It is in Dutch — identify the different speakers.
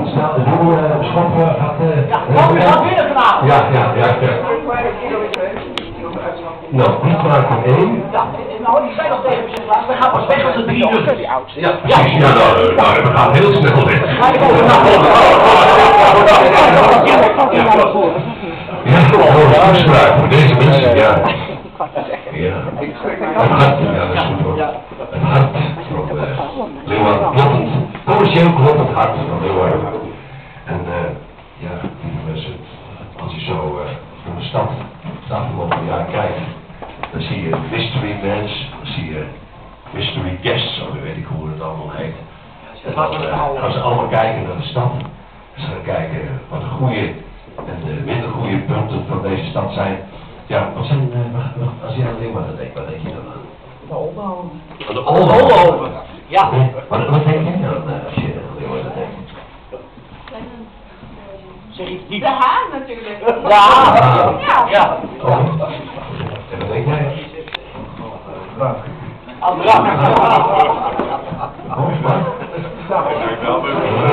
Speaker 1: snel de schoppen gaat...
Speaker 2: Ja, kom je van binnen vanavond.
Speaker 1: Ja. Nou, die maakt er 1.
Speaker 2: Ja, nou, die zijn nog tegen me gezegd, we gaan pas weg als het 3 uur is.
Speaker 1: Ja, we gaan heel snel weg. Ja, toespraak voor deze mensen, ja. Ja, het hart, ja, dat is goed hoor. Het hart van Leeuwarden, kloppend, commercieel kloppend hart van Leeuwarden. En ja, lieve mensen, als je zo van de stad het afgelopen jaar kijkt, dan zie je mystery mens, dan zie je mystery guests, zo weet ik hoe het allemaal heet. En dan gaan ze allemaal kijken naar de stad. Ze gaan kijken wat de goede en de minder goede punten van deze stad zijn. Ja, wat zijn, als jij aan Leeuwarden denkt, wat denk je dan aan?
Speaker 2: De Oldenhoven.
Speaker 1: De Oldenhoven?
Speaker 2: Ja.
Speaker 1: Wat denk jij dan als je aan Leeuwarden denkt?
Speaker 2: Zeg iets diep.
Speaker 3: De haan natuurlijk.
Speaker 2: Ja.
Speaker 1: Oh. En wat denk jij? Drank.
Speaker 2: Drank.
Speaker 1: Oh,